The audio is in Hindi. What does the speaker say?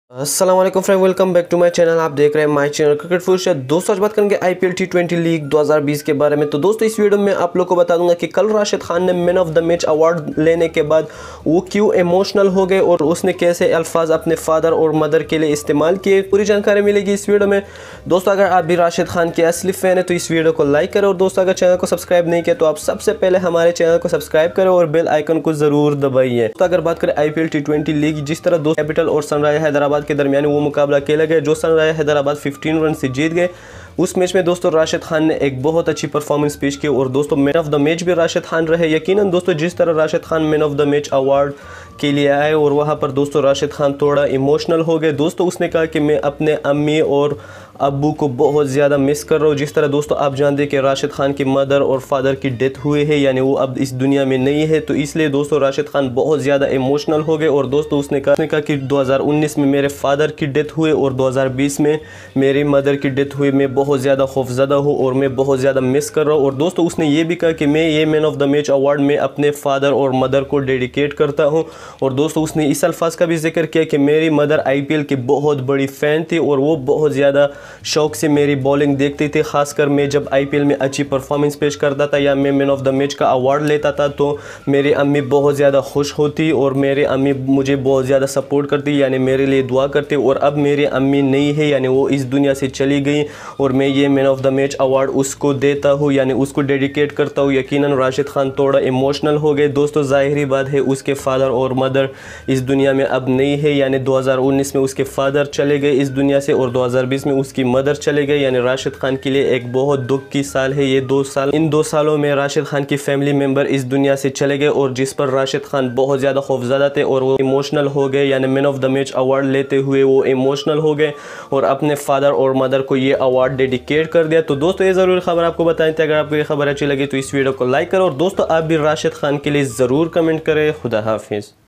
अस्सलाम वालेकुम friend, welcome back to my channel. आप देख रहे हैं माय चैनल क्रिकेट फुल। दोस्तों आज बात करेंगे आईपीएल टी20 लीग 2020 के बारे में। तो दोस्तों इस वीडियो में आप लोग को बता दूंगा कि कल राशिद खान ने man of the match award लेने के बाद वो क्यों इमोशनल हो गए और उसने कैसे अल्फाज अपने फादर और मदर के लिए इस्तेमाल किए। पूरी जानकारी मिलेगी इस वीडियो में। दोस्तों अगर आप भी राशिद खान के असली फैन है तो इस वीडियो को लाइक करें, और दोस्तों अगर चैनल को सब्सक्राइब नहीं किया तो आप सबसे पहले हमारे चैनल को सब्सक्राइब करें और बेल आइकन को जरूर दबाइए। तो अगर बात करें आईपीएल टी20 लीग, जिस तरह दोस्तों कैपिटल और सनराइजर्स हैदराबाद के दरमियान वो मुकाबला खेला गया, जो सनराइजर्स हैदराबाद 15 रन से जीत गए। उस मैच में दोस्तों राशिद खान ने एक बहुत अच्छी परफॉर्मेंस पेश की और दोस्तों मैन ऑफ द मैच भी राशिद खान रहे। यकीनन दोस्तों जिस तरह Rashid Khan man of the match award के लिए आए और वहाँ पर दोस्तों राशिद खान थोड़ा इमोशनल हो गए। दोस्तों उसने कहा कि मैं अपने अम्मी और अब्बू को बहुत ज़्यादा मिस कर रहा हूँ। जिस तरह दोस्तों आप जानते हैं कि राशिद खान की मदर और फादर की डेथ हुई है, यानी वो अब इस दुनिया में नहीं है, तो इसलिए दोस्तों राशिद खान बहुत ज़्यादा इमोशनल हो गए। और दोस्तों उसने कहा कि 2019 में मेरे फादर की डेथ हुई और 2020 में मेरी मदर की डेथ हुई। मैं बहुत ज़्यादा खौफजदा हूँ और मैं बहुत ज़्यादा मिस कर रहा हूँ। और दोस्तों उसने ये भी कहा कि मैं ये man of the match award में अपने फादर और मदर को डेडिकेट करता हूँ। और दोस्तों उसने इस अल्फाज का भी जिक्र किया कि मेरी मदर आईपीएल की बहुत बड़ी फ़ैन थी और वो बहुत ज़्यादा शौक से मेरी बॉलिंग देखती थी। खासकर मैं जब आईपीएल में अच्छी परफॉर्मेंस पेश करता था या मैं मैन ऑफ द मैच का अवार्ड लेता था तो मेरी अम्मी बहुत ज़्यादा खुश होती और मेरी अम्मी मुझे बहुत ज़्यादा सपोर्ट करती, यानी मेरे लिए दुआ करती। और अब मेरी अम्मी नहीं है, यानी वो इस दुनिया से चली गई और मैं ये man of the match award उसको देता हूँ, यानी उसको डेडिकेट करता हूँ। यकीनन राशिद खान थोड़ा इमोशनल हो गए। दोस्तों ज़ाहिरी बात है उसके फादर और मदर इस दुनिया में अब नहीं है, यानी 2019 में उसके फादर चले गए इस दुनिया से और 2020 में उसकी मदर चले गए। यानी राशिद खान के लिए एक बहुत दुख की साल है ये 2 साल। इन 2 सालों में राशिद खान की फैमिली मेंबर इस दुनिया से चले गए और जिस पर राशिद खान बहुत ज़्यादा खौफजदा थे और वो इमोशनल हो गए, यानी man of the match award लेते हुए वो इमोशनल हो गए और अपने फादर और मदर को ये अवार्ड डेडिकेट कर दिया। तो दोस्तों ये ज़रूरी खबर आपको बताएं थे। अगर आपको ये खबर अच्छी लगी तो इस वीडियो को लाइक करो और दोस्तों आप भी राशिद खान के लिए ज़रूर कमेंट करें। खुदा हाफिज़।